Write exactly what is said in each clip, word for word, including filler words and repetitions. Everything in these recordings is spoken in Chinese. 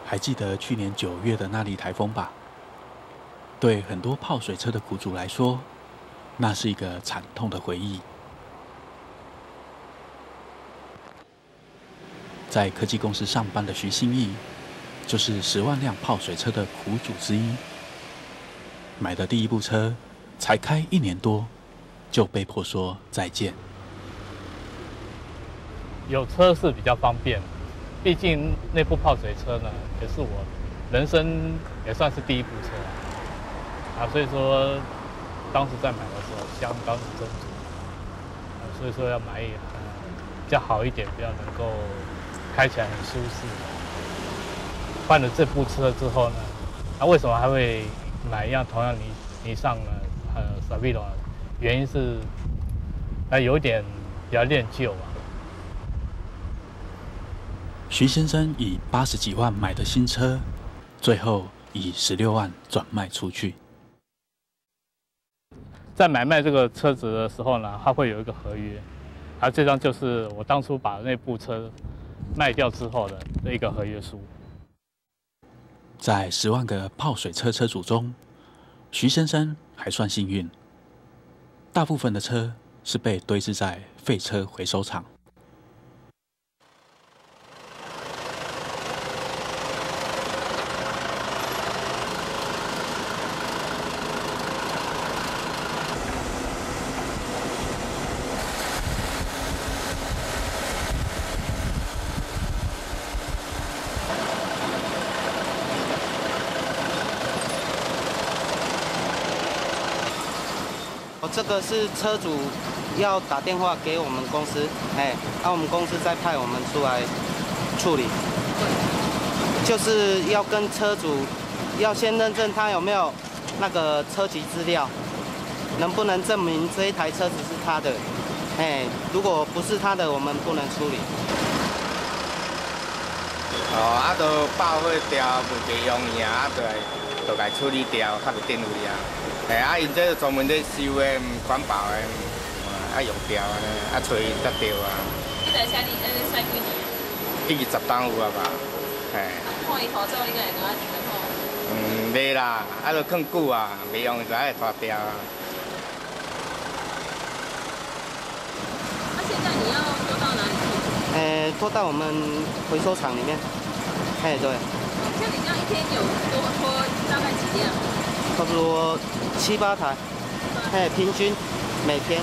还记得去年九月的那例台风吧？对很多泡水车的苦主来说，那是一个惨痛的回忆。在科技公司上班的徐信义，就是十万辆泡水车的苦主之一。买的第一部车才开一年多，就被迫说再见。 有车是比较方便，毕竟那部泡水车呢，也是我人生也算是第一部车啊，所以说当时在买的时候相当的斟酌，啊，所以说要买呃比较好一点，比较能够开起来很舒适。换了这部车之后呢，那、啊、为什么还会买一样同样尼尼桑呢？呃 Savilo， 原因是呃有一点比较恋旧啊。 徐先生以八十几万买的新车，最后以十六万转卖出去。 在买卖这个车子的时候呢，它会有一个合约，而这张就是我当初把那部车卖掉之后的一个合约书。 在十万个泡水车车主中，徐先生还算幸运，大部分的车是被堆置在废车回收厂。 这个是车主要打电话给我们公司，哎，那、啊、我们公司再派我们出来处理，就是要跟车主要先认证他有没有那个车籍资料，能不能证明这一台车子是他的，哎，如果不是他的，我们不能处理。 哦，啊，都报废掉，袂给用去啊，对，就该处理掉，较袂电位啊。哎，啊，因这专门咧收的，环保的，啊用掉啊，啊找因才对啊。 这台车你安尼驶几年？ 已经十档有啊吧？哎。 看伊涂走，你敢会感觉真好？ 嗯，袂啦，啊，都放久啊，袂用就爱拖掉啊。 那、啊、现在你要拖到哪里去？ 呃，拖到我们回收厂里面。哎，对。 像你这样一天有多拖大概几辆？ 差不多七八台，哎，平均每天。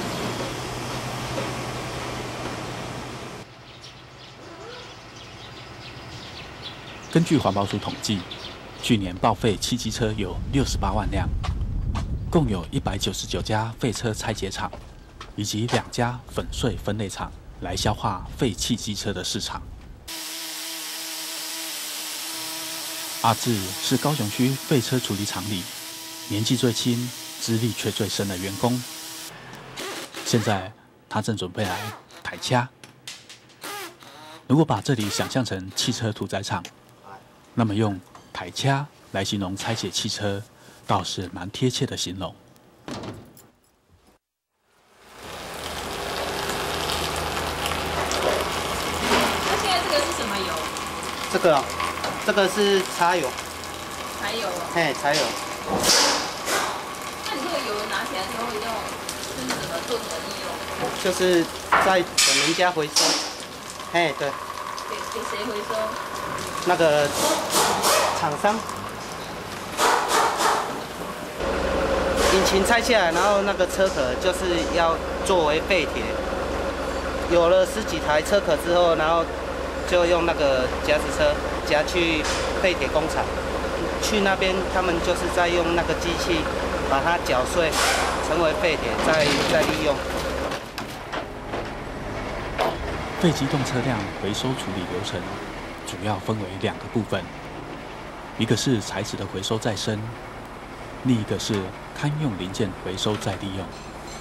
根据环保署统计，去年报废汽机车有六十八万辆，共有一百九十九家废车拆解厂，以及两家粉碎分类厂来消化废弃机车的市场。阿志是高雄区废车处理厂里年纪最轻、资历却最深的员工。现在他正准备来台掐。如果把这里想象成汽车屠宰场，那么用台掐来形容拆解汽车，倒是蛮贴切的形容。 那现在这个是什么油？ 这个、哦，这个是柴油。 柴油哦。 嘿，柴油。 那你这个油拿起来之后要就是怎么做什么利用？ 就是在等人家回收。嘿，对。 给给谁回收？ 那个厂商。引擎拆下来，然后那个车壳就是要作为废铁。有了十几台车壳之后，然后就用那个夹子车夹去废铁工厂。去那边，他们就是在用那个机器把它搅碎，成为废铁，再再利用。 废机动车辆回收处理流程主要分为两个部分，一个是材质的回收再生，另一个是堪用零件回收再利用。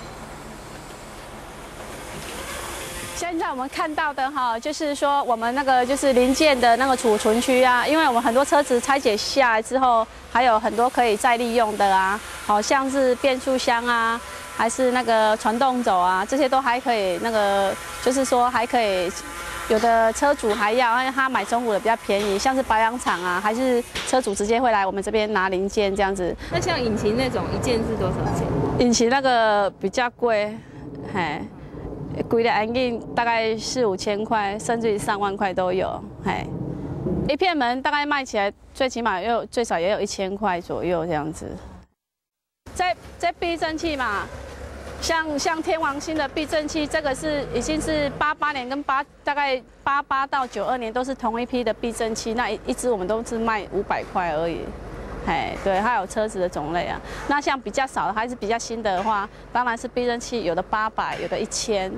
现在我们看到的哈，就是说我们那个就是零件的那个储存区啊，因为我们很多车子拆解下来之后，还有很多可以再利用的啊，好像是变速箱啊， 还是那个传动轴啊，这些都还可以，那个就是说还可以。有的车主还要，因为他买中古的比较便宜，像是保养厂啊，还是车主直接会来我们这边拿零件这样子。 那像引擎那种一件是多少钱？ 引擎那个比较贵，嘿，贵的引擎大概四五千块，甚至于上万块都有，嘿。一片门大概卖起来最起码有最少也有一千块左右这样子。在在避震器嘛。像像天王星的避震器，这个是已经是八八年跟八大概八八到九二年都是同一批的避震器，那一一支我们都是卖五百块而已，哎，对，还有车子的种类啊。那像比较少的还是比较新的话，当然是避震器，有的八百，有的一千。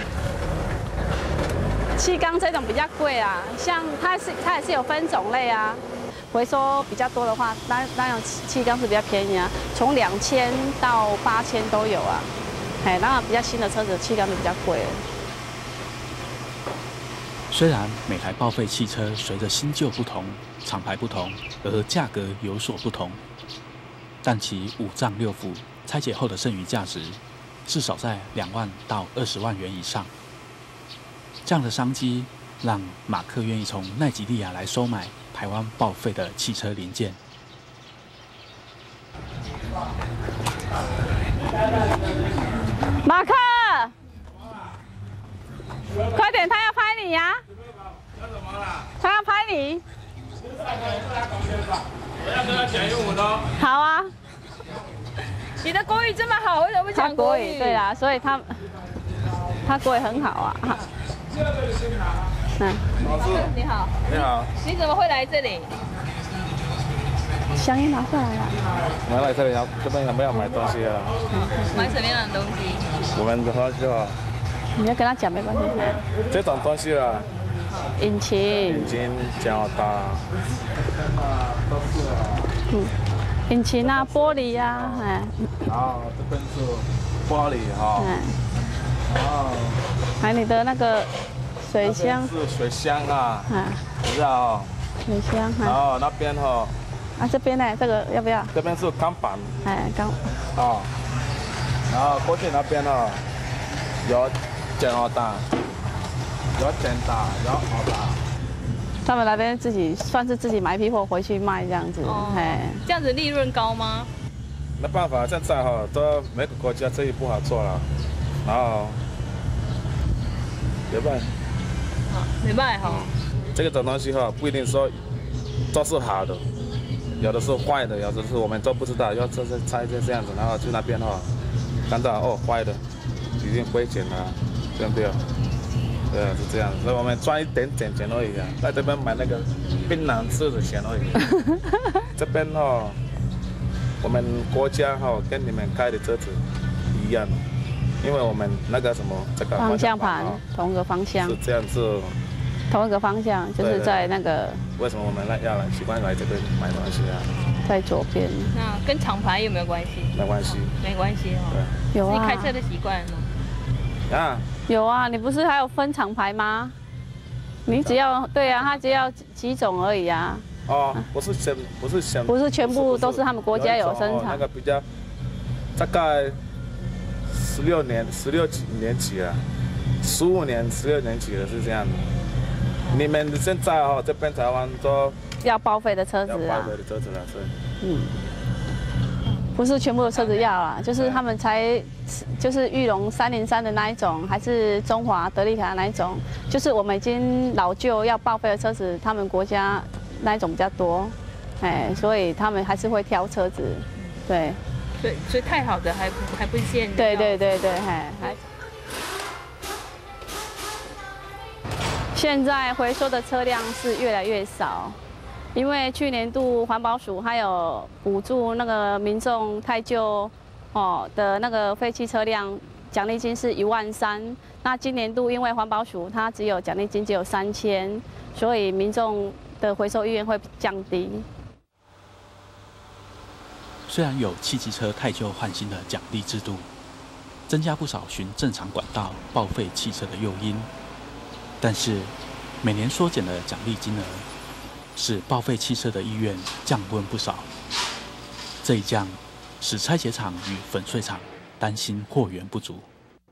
气缸这种比较贵啊，像它是它也是有分种类啊。回收比较多的话，那那种气缸是比较便宜啊，从两千到八千都有啊。哎，当然比较新的车子气缸就比较贵了。 虽然每台报废汽车随着新旧不同、厂牌不同而价格有所不同，但其五脏六腑拆解后的剩余价值至少在两万到二十万元以上。这样的商机让马克愿意从奈及利亚来收买台湾报废的汽车零件。 马克，快点，他要拍你呀！他要拍你。 我要跟他讲英文哦。 好啊。 你的国语这么好，为什么不讲国语？ 对啦，所以他他国语很好啊。 嗯。老师， 你好。 你好。 你怎么会来这里？ 香烟拿下来了。 拿来这里要这边有没有买东西啊？ 买什么样的东西？ 我们的东西啊。 你要跟他讲没关系。 这种东西啊。 引擎。 引擎胶带。 嗯。引擎啊，玻璃呀，哎。 然后这边是玻璃哈。嗯。然后。 还有你的那个水箱。 是水箱啊。嗯。知道。 水箱。 然后那边哈。 啊，这边呢？这个要不要？ 这边是钢板。 哎，钢。 哦。然后过去那边呢，有剪刀打，有剪打，有熬打。 他们那边自己算是自己买一批货回去卖这样子。哦。哎。 这样子利润高吗？ 没办法，现在哈都每个国家生意不好做了，然后没办法。 没办法哈。 这个种东西哈不一定说都是好的。有的是坏的，有的是我们都不知道，要这是拆成这样子，然后去那边哈，看到哦坏的，已经亏钱了，对不对？对，是这样，所以我们赚一点点钱而已啊，在这边买那个槟榔吃的钱而已。这边哈，我们国家哈跟你们开的车子一样，因为我们那个什么这个方向盘同一个方向是这样子。 同一个方向，就是在那个。 为什么我们来要来习惯来这边买东西啊？ 在左边。 那跟厂牌有没有关系？ 没关系。 没关系哦。 对。有啊。 你开车的习惯吗？ 啊。 有啊，你不是还有分厂牌吗？你只要对啊，它只要几种而已啊。 哦，不是全，不是全。 不是全部都是他们国家有生产。 那个比较，大概十六年、十六年起了，十五年、十六年起了是这样的。你们现在哦，这边台湾都要报废的车子啊， 要报废的车子了，是。 嗯，不是全部的车子要啦，就是他们才，就是裕隆三零三的那一种，还是中华德利卡那一种，就是我们已经老旧要报废的车子，他们国家那一种比较多，哎，所以他们还是会挑车子，对。 所以所以太好的还还不限。 对对对对，哎还。现在回收的车辆是越来越少，因为去年度环保署还有补助那个民众太旧哦的那个废弃车辆，奖励金是一万三。那今年度因为环保署它只有奖励金只有三千，所以民众的回收意愿会降低。 虽然有汽机车太旧换新的奖励制度，增加不少循正常管道报废汽车的诱因。但是，每年缩减的奖励金额，使报废汽车的意愿降温不少。这一降，使拆解厂与粉碎厂担心货源不足。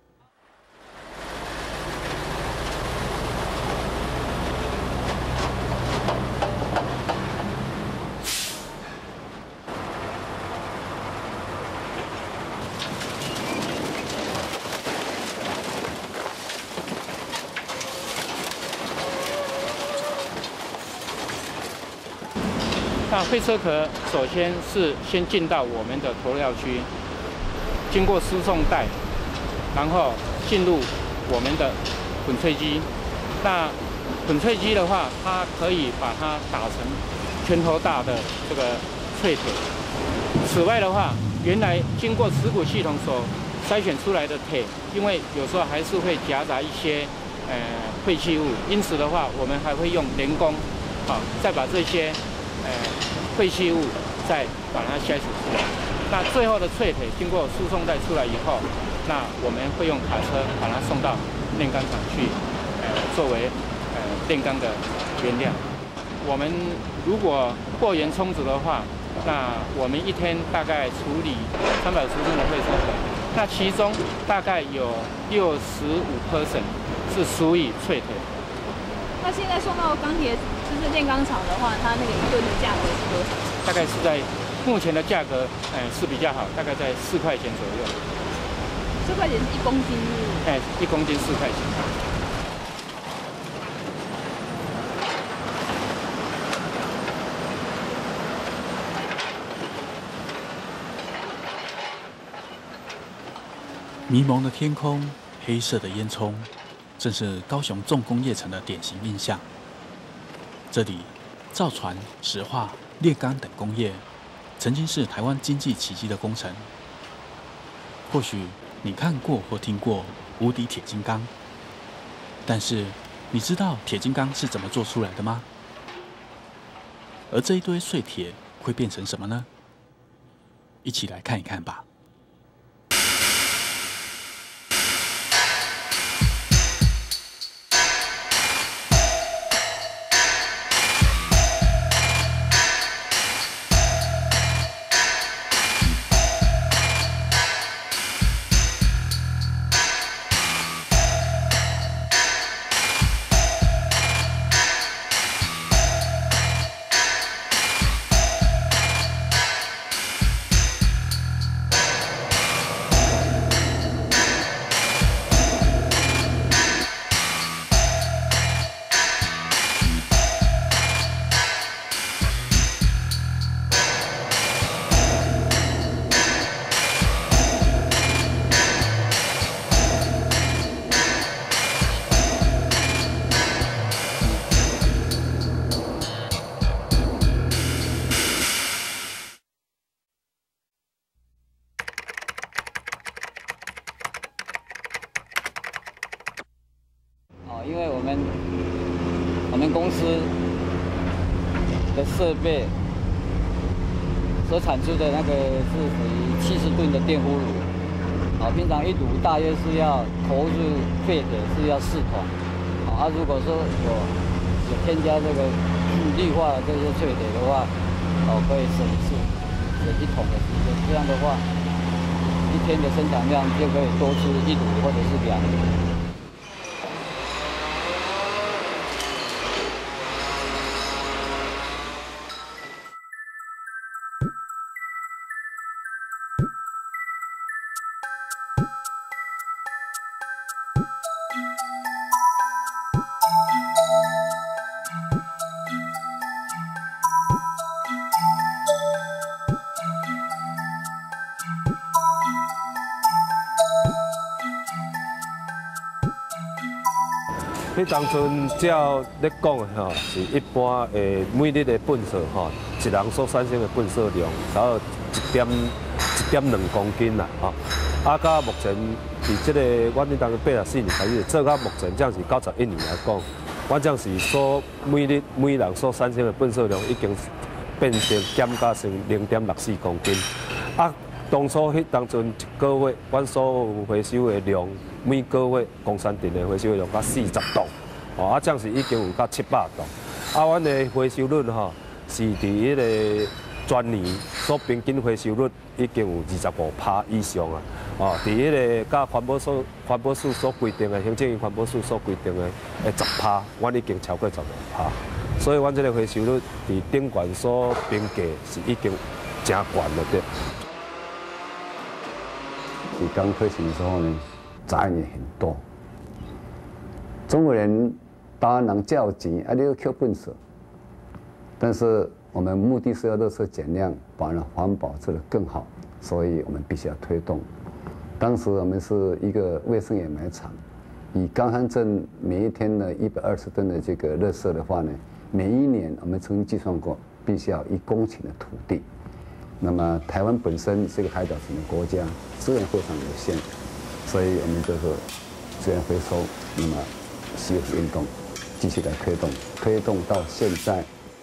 那废车壳首先是先进到我们的投料区，经过输送带，然后进入我们的粉碎机。那粉碎机的话，它可以把它打成拳头大的这个脆铁。此外的话，原来经过持股系统所筛选出来的铁，因为有时候还是会夹杂一些呃废弃物，因此的话，我们还会用人工啊，再把这些呃废弃物再把它筛除出来。那最后的脆铁经过输送带出来以后，那我们会用卡车把它送到炼钢厂去，呃，作为呃炼钢的原料。我们如果货源充足的话，那我们一天大概处理三百五十吨的废车壳，那其中大概有六十五 percent 是属于脆铁。 那现在送到钢铁就是炼钢厂的话，它那个一吨的价格是多少？ 大概是在目前的价格，哎、呃、是比较好，大概在四块钱左右。 四块钱是一公斤是？ 哎，一公斤四块钱。 迷蒙的天空，黑色的烟囱，正是高雄重工业城的典型印象。这里，造船、石化、炼钢等工业，曾经是台湾经济奇迹的工程。或许你看过或听过无敌铁金刚，但是你知道铁金刚是怎么做出来的吗？而这一堆碎铁会变成什么呢？一起来看一看吧。 因为我们我们公司的设备所产出的那个是属于七十吨的电弧炉，啊，平常一炉大约是要投入废铁是要四桶，啊，如果说有有添加这个氯化的这些碎铁的话，哦，可以省一次省一桶的时间，这样的话，一天的生产量就可以多出一炉或者是两炉。 迄当阵照咧讲的吼，是一般诶每日的粪扫吼，一人所产生的粪扫量，大概一点一点两公斤啦吼。啊，到目前伫即个阮迄当八十四年开始做到目前，这样是九十一年来讲，我这样是所每日每人所产生的粪扫量已经变成减加成零点六四公斤。啊，当初迄当阵一个月，阮所有回收的量。每个月公山镇的回收量到四十吨，哦，啊，这样是已经有到七百吨。啊，阮的回收率吼是伫迄个全年所平均回收率已经有二十五趴以上啊！哦，伫迄个甲环保署环保署所规定的行政院环保署所规定的诶十趴，阮已经超过十五趴，所以阮这个回收率伫顶悬所评价是已经真悬了对。 你刚开始的时候呢，杂音也很多。中国人当然能叫钱，啊，你要扣本事。但是我们目的是要垃圾减量，把它环保做得更好，所以我们必须要推动。当时我们是一个卫生掩埋场，以冈山镇每一天的一百二十吨的这个垃圾的话呢，每一年我们曾经计算过，必须要一公顷的土地。那么台湾本身是一个海岛型的国家，资源非常有限，所以我们就是资源回收，那么稀有运动继续来推动，推动到现在。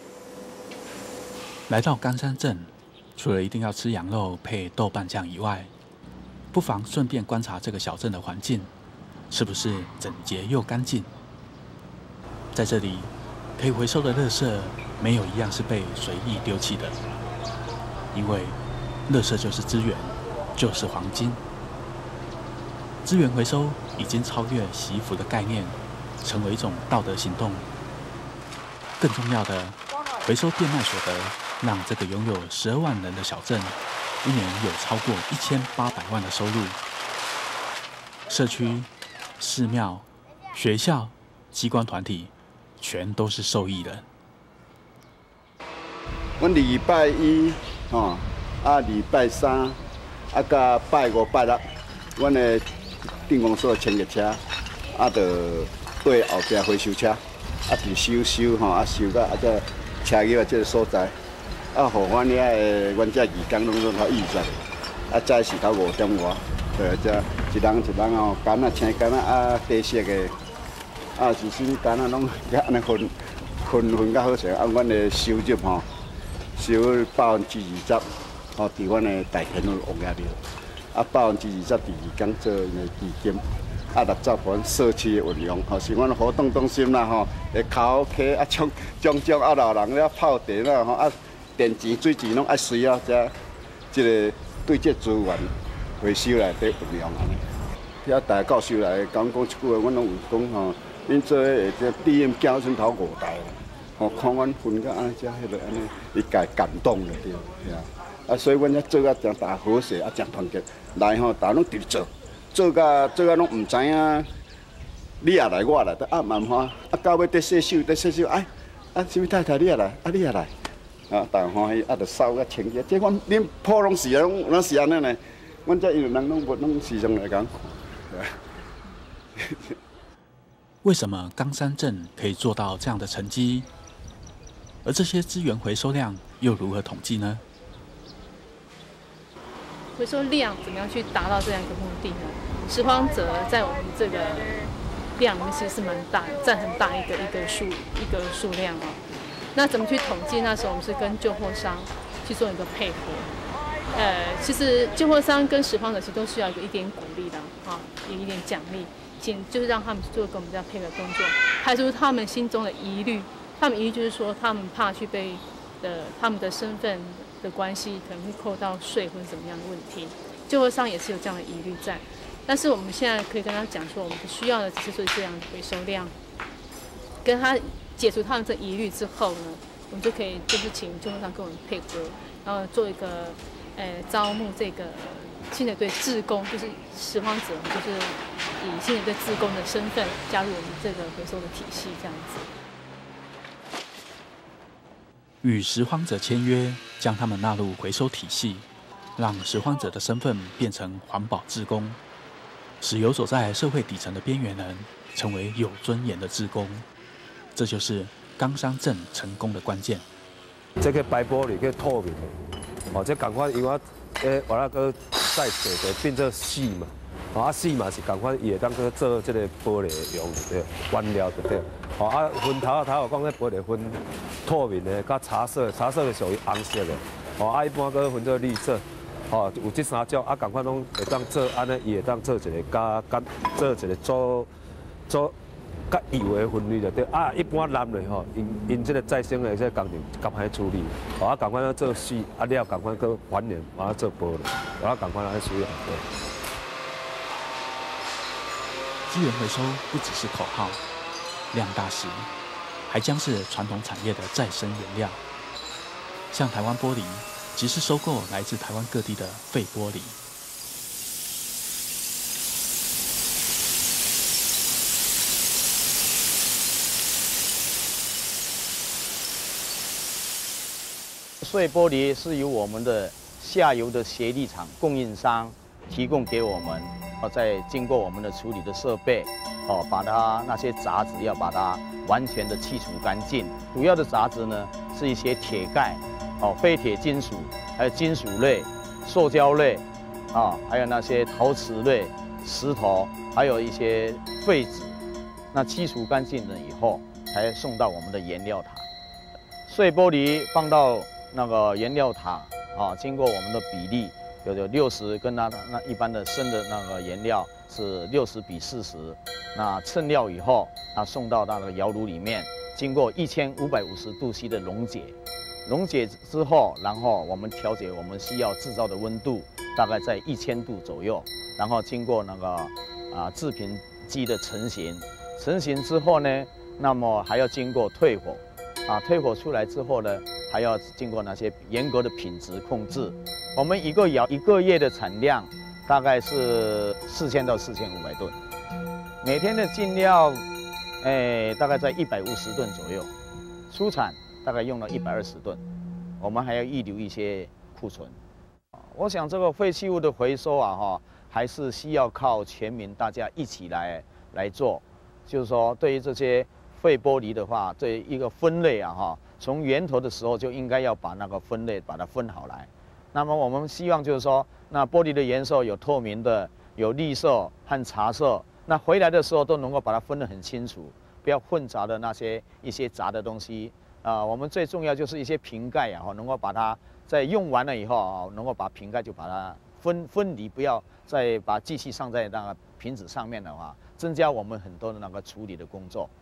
来到冈山镇，除了一定要吃羊肉配豆瓣酱以外，不妨顺便观察这个小镇的环境，是不是整洁又干净？在这里，可以回收的垃圾没有一样是被随意丢弃的，因为垃圾就是资源，就是黄金。资源回收已经超越洗衣服的概念，成为一种道德行动。更重要的，回收变卖所得，让这个拥有十二万人的小镇，一年有超过一千八百万的收入。社区、寺庙、学校、机关团体，全都是受益人。 阮礼拜一，吼，啊礼拜三，啊甲拜五、拜六，阮的电公所清洁车，啊，就对后壁回收车，啊，伫收收吼，啊收到啊个车入啊这个所在。啊，互阮遐个，阮遮义工拢拢较意识，啊，早是到五点外，对，遮一人一人哦，干啊青干啊，啊白色的，啊是什么干啊，拢安尼分分分较好势。啊，阮的收入吼，收百分之二十，吼，伫阮的大田路王爷庙，啊百分之二十伫义工做因的基金，啊六十分社区的运用，吼是阮活动中心啦，吼，会卡拉 OK 啊，种种种啊老人了泡茶啦，吼啊。电钱、水钱拢爱随啊，遮即个对这资源回收来底运用安尼。遐大教授来讲讲一句话，阮拢有讲吼，恁做诶这第一教孙头五代，吼看阮分到安尼遮迄个安尼，伊家感动了对，是啊。啊，所以阮遐做啊真大和谐，啊真团结，来吼，大家拢直做，做甲做甲拢毋知影，你也来，我来，啊慢慢，啊到尾得洗手，得洗手，哎，啊什么太太你也来，啊你也来。啊，大欢喜，啊，就扫个清洁。即阮恁普拢是啊，拢拢是安尼呢。阮遮因为人拢无拢时常来讲。 为什么冈山镇可以做到这样的成绩？而这些资源回收量又如何统计呢？ 回收量怎么样去达到这样一个目的呢？拾荒者在我们这个量里面其实是蛮大，占很大一个一个数一个数量哦。那怎么去统计？那时候我们是跟旧货商去做一个配合。呃，其实旧货商跟拾荒者其实都需要一个一点鼓励的啊，有一点奖励，请就是让他们做跟我们这样配合工作，排除他们心中的疑虑。他们疑虑就是说，他们怕去被的他们的身份的关系可能会扣到税或者怎么样的问题。旧货商也是有这样的疑虑在，但是我们现在可以跟他讲说，我们需要的只是做这样的回收量，跟他。解除他们这疑虑之后呢，我们就可以就是请救护商跟我们配合，然后做一个呃招募这个清洁队志工，就是拾荒者，就是以清洁队志工的身份加入我们这个回收的体系，这样子。 与拾荒者签约，将他们纳入回收体系，让拾荒者的身份变成环保志工，使游走在社会底层的边缘人成为有尊严的志工。这就是冈山镇成功的关键。 这个白玻璃叫透明的，哦，这共款因为诶，完了个再做就变做细嘛，哦啊细嘛是共款伊会当去做这个玻璃用对，原料对，哦啊分头啊头有讲咧玻璃分透明的，甲茶色，茶色的属于红色的，哦啊一般个分做绿色。哦，有这三种啊，共款拢会当做安尼，伊会当做一个加加做一个做做。 甲油的分离就对。啊，一般蓝的吼，因因这个再生的这个工程赶快处理，啊，赶快要做水，啊了赶快去还原，啊做玻璃，啊赶快来需要对。 资源回收不只是口号，量大时还将是传统产业的再生原料。像台湾玻璃，即是收购来自台湾各地的废玻璃。 碎玻璃是由我们的下游的协力厂供应商提供给我们，哦，再经过我们的处理的设备，哦，把它那些杂质要把它完全的去除干净。主要的杂质呢是一些铁钙，哦，非铁金属，还有金属类、塑胶类，啊，还有那些陶瓷类、石头，还有一些废纸。那去除干净了以后，才送到我们的原料塔。碎玻璃放到那个原料塔啊，经过我们的比例，有有六十跟那那一般的生的那个原料是六十比四十。那称料以后，那送到那个窑炉里面，经过一千五百五十度 C 的溶解。溶解之后，然后我们调节我们需要制造的温度，大概在一千度左右。然后经过那个啊制品机的成型，成型之后呢，那么还要经过退火。啊，退火出来之后呢，还要经过那些严格的品质控制。我们一个窑一个月的产量大概是四千到四千五百吨，每天的进料，哎，大概在一百五十吨左右，出产大概用了一百二十吨，我们还要预留一些库存。我想这个废弃物的回收啊，哈，还是需要靠全民大家一起来来做，就是说对于这些废玻璃的话，对一个分类啊，哈，从源头的时候就应该要把那个分类把它分好来。那么我们希望就是说，那玻璃的颜色有透明的，有绿色和茶色，那回来的时候都能够把它分得很清楚，不要混杂的那些一些杂的东西。啊、呃，我们最重要就是一些瓶盖啊，能够把它在用完了以后啊，能够把瓶盖就把它分分离，不要再把机器上在那个瓶子上面的话，增加我们很多的那个处理的工作。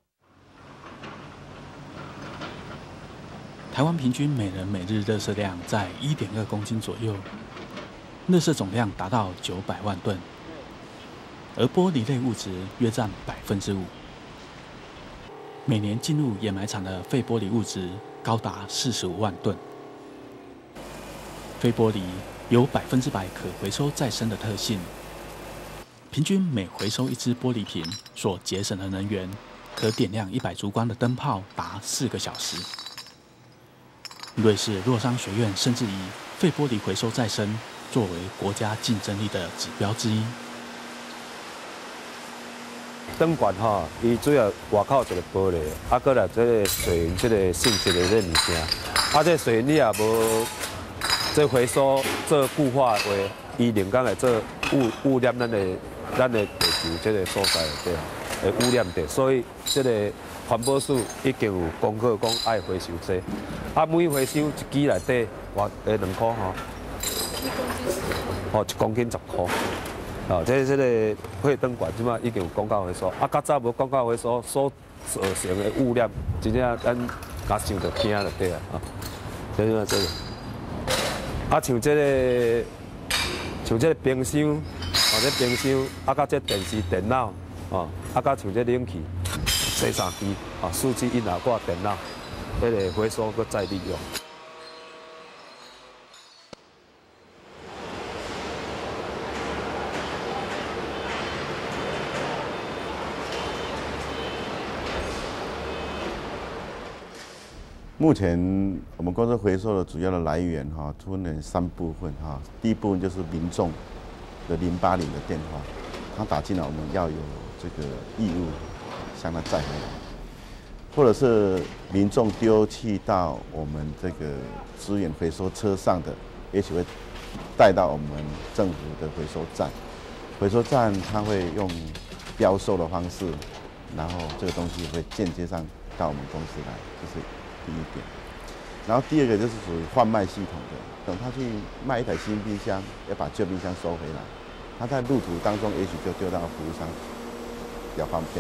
台湾平均每人每日垃圾量在 一点二公斤左右，垃圾总量达到九百万吨，而玻璃类物质约占百分之五。每年进入掩埋场的废玻璃物质高达四十五万吨。废玻璃有百分之百可回收再生的特性，平均每回收一只玻璃瓶所节省的能源，可点亮一百烛光的灯泡达四个小时。瑞士洛桑学院甚至以废玻璃回收再生作为国家竞争力的指标之一。 灯管吼，伊主要外口一个玻璃，啊，搁来这个水银这个性质的这物件，啊，这水银你也无这回收做固化话，伊人工来做污污染咱的咱的地球这个所在对啊，会污染的，所以这个环保署已经有公告讲爱回收这，啊，每回收一支内底偌诶两块吼，哦，一公斤十块。哦，这这个废灯管即马已经有公告回收，啊，较早无公告回收所造成的污染，真正咱甲想着惊就对啊，啊，这个这个，啊，像这个像这个冰箱，哦，这冰箱，啊，甲这电视、电脑，哦，啊，甲像这冷气、洗衫机，啊，数据印牙挂、电脑，这个回收搁再利用。 目前我们公司回收的主要的来源哈，分成三部分哈。第一部分就是民众的零八零的电话，他打进来，我们要有这个义务向他载回来，或者是民众丢弃到我们这个资源回收车上的，也许会带到我们政府的回收站。回收站它会用标售的方式，然后这个东西会间接上到我们公司来，这是第一点。然后第二个就是属于贩卖系统的，等他去卖一台新冰箱，要把旧冰箱收回来，他在路途当中也许就丢到服务商，比较方便，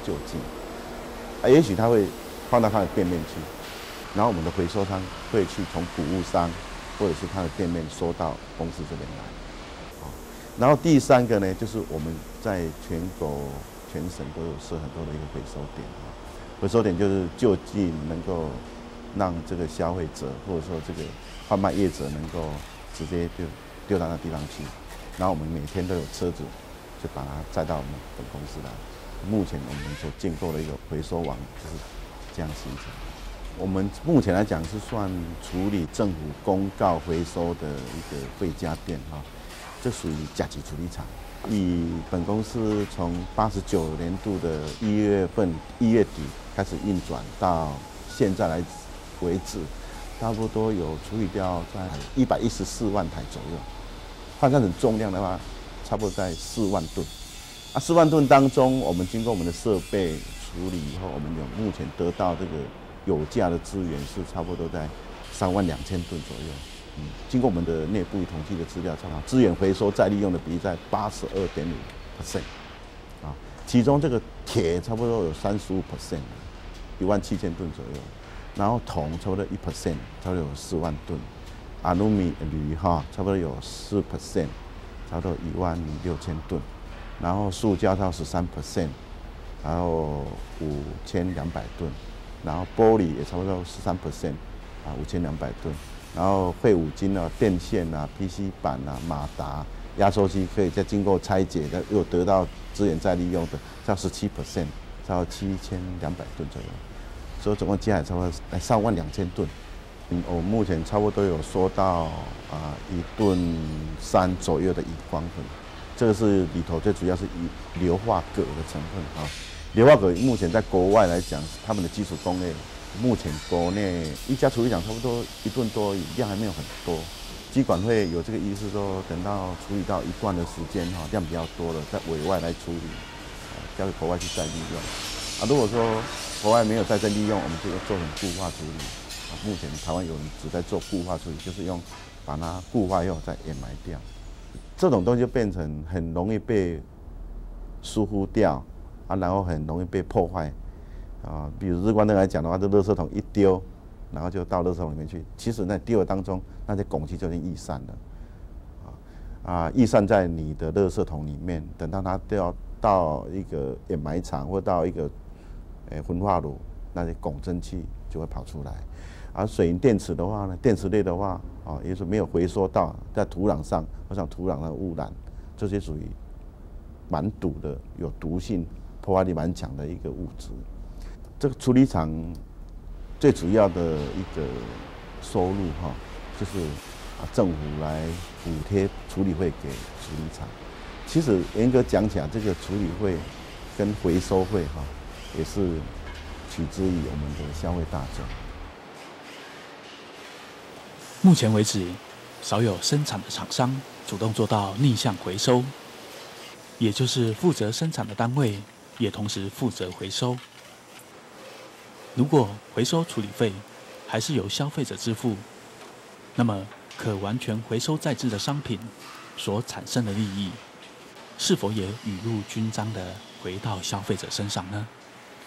救济，啊，也许他会放到他的店面去，然后我们的回收商会去从谷物商或者是他的店面收到公司这边来，啊，然后第三个呢，就是我们在全国全省都有设很多的一个回收点啊，回收点就是就近能够让这个消费者或者说这个贩卖业者能够直接就丢到那地方去，然后我们每天都有车子就把它载到我们本公司来。目前我们所建构的一个回收网就是这样形成。我们目前来讲是算处理政府公告回收的一个废家电哈，这属于甲级处理厂。以本公司从八十九年度的一月份一月底开始运转到现在来为止，差不多有处理掉在一百一十四万台左右，换算成重量的话，差不多在四万吨。啊，四万吨当中，我们经过我们的设备处理以后，我们有目前得到这个有价的资源是差不多在三万两千吨左右。嗯，经过我们的内部统计的资料，差不多资源回收再利用的比例在八十二点五 percent， 啊，其中这个铁差不多有三十五 percent， 一万七千吨左右，然后铜差不多一 percent， 差不多有四万吨，阿鲁米铝哈差不多有四 percent， 差不多一万六千吨。然后塑胶到十三 percent， 然后五千两百吨，然后玻璃也差不多十三 percent， 啊五千两百吨，然后废五金啊、电线啊、P C 板啊、马达、压缩机可以再经过拆解的，又得到资源再利用的，到十七 percent， 超七千两百吨左右，所以总共加起来差不多来上万两千吨。嗯，我目前差不多有收到啊一吨三左右的乙光粉。这个是里头最主要是以硫化镉的成分啊，硫化镉目前在国外来讲，他们的基础工业，目前国内一家处理厂差不多一吨多而已，量还没有很多。机管会有这个意思说，等到处理到一段的时间哈，量比较多了，在委外来处理，交给国外去再利用。啊，如果说国外没有再再利用，我们就做成固化处理。啊，目前台湾有人只在做固化处理，就是用把它固化以后再掩埋掉。这种东西就变成很容易被疏忽掉啊，然后很容易被破坏啊。比如日光灯来讲的话，这垃圾桶一丢，然后就到垃圾桶里面去。其实那丢的当中，那些汞气就已经逸散了啊啊，逸散在你的垃圾桶里面。等到它掉到一个掩埋场或到一个诶焚化炉，那些汞蒸气就会跑出来。而水银电池的话呢，电池类的话，啊，也是没有回收到，在土壤上，我想土壤的污染，这些属于蛮毒的、有毒性、破坏力蛮强的一个物质。这个处理厂最主要的一个收入哈，就是啊政府来补贴处理费给处理厂。其实严格讲起来，这个处理费跟回收费哈，也是取之于我们的消费大众。 目前为止，少有生产的厂商主动做到逆向回收，也就是负责生产的单位也同时负责回收。如果回收处理费还是由消费者支付，那么可完全回收再制的商品所产生的利益，是否也雨露均沾的回到消费者身上呢？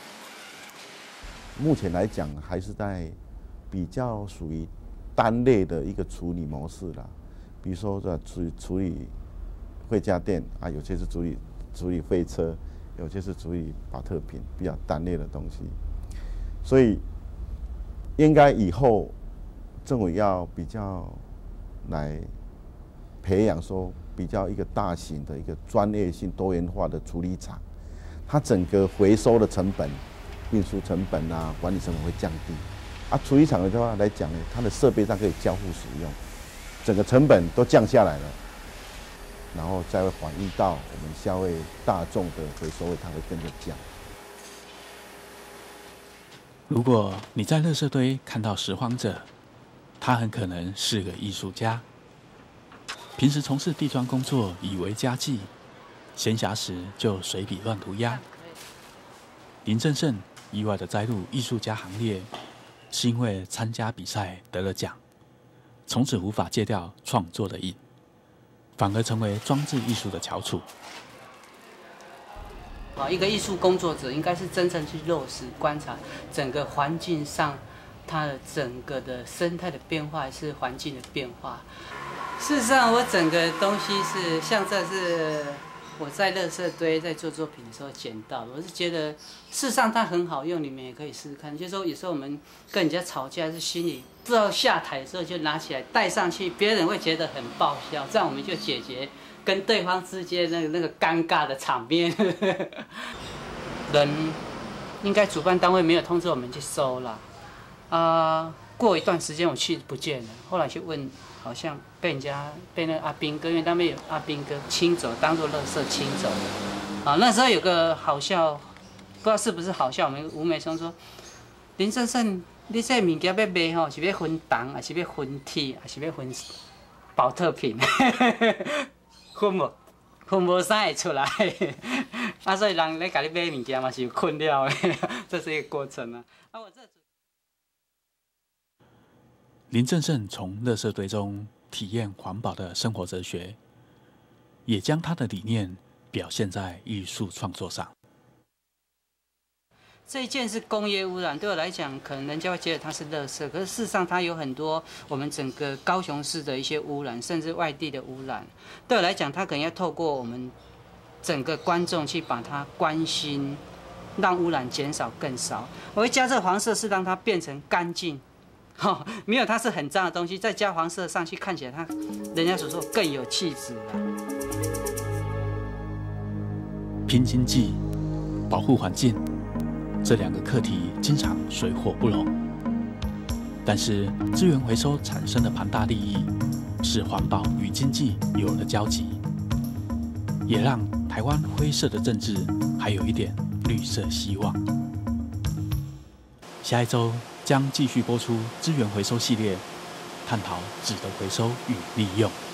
目前来讲，还是在比较属于单类的一个处理模式啦，比如说在处理处理废家电啊，有些是处理处理废车，有些是处理保特瓶，比较单类的东西。所以应该以后政府要比较来培养说比较一个大型的一个专业性多元化的处理厂，它整个回收的成本、运输成本啊、管理成本会降低。啊，处理厂的话来讲呢，它的设备上可以交互使用，整个成本都降下来了，然后再会反映到我们消费大众的回收费，它会跟着降。 如果你在垃圾堆看到拾荒者，他很可能是个艺术家，平时从事地砖工作以为家技，闲暇时就随笔乱涂鸦。林正胜意外的栽入艺术家行列，是因为参加比赛得了奖，从此无法戒掉创作的瘾，反而成为装置艺术的翘楚。 啊，一个艺术工作者应该是真正去落实观察整个环境上它的整个的生态的变化，还是环境的变化。事实上，我整个东西是像这是我在垃圾堆在做作品的时候捡到的，我是觉得事实上它很好用，你们也可以试试看。就是说有时候我们跟人家吵架是心里不知道下台的时候就拿起来带上去，别人会觉得很爆笑，这样我们就解决跟对方之间那个那个尴尬的场面。人应该主办单位没有通知我们去收啦，啊、呃，过一段时间我去不见了，后来去问。好像被人家被那个阿兵哥，因为他们有阿兵哥清走，当做垃圾清走的。啊，那时候有个好笑，不知道是不是好笑。我们吴美松说：“林先生，你这物件要卖吼，是要分糖，还是要分铁，还是要分保特瓶？分无，分无啥会出来。啊，所以人咧甲你买物件嘛是有困扰的，这是一个过程啊。啊，我这。” 林正盛从垃圾堆中体验环保的生活哲学，也将他的理念表现在艺术创作上。 这一件是工业污染，对我来讲，可能人家会觉得它是垃圾，可是事实上它有很多我们整个高雄市的一些污染，甚至外地的污染。对我来讲，它可能要透过我们整个观众去把它关心，让污染减少更少。我会加这黄色，是让它变成干净。哦，没有，它是很脏的东西，再加黄色上去，看起来它，人家所说更有气质了。 拼经济、保护环境这两个课题经常水火不容，但是资源回收产生的庞大利益，使环保与经济有了交集，也让台湾灰色的政治还有一点绿色希望。下一周将继续播出资源回收系列，探讨纸的回收与利用。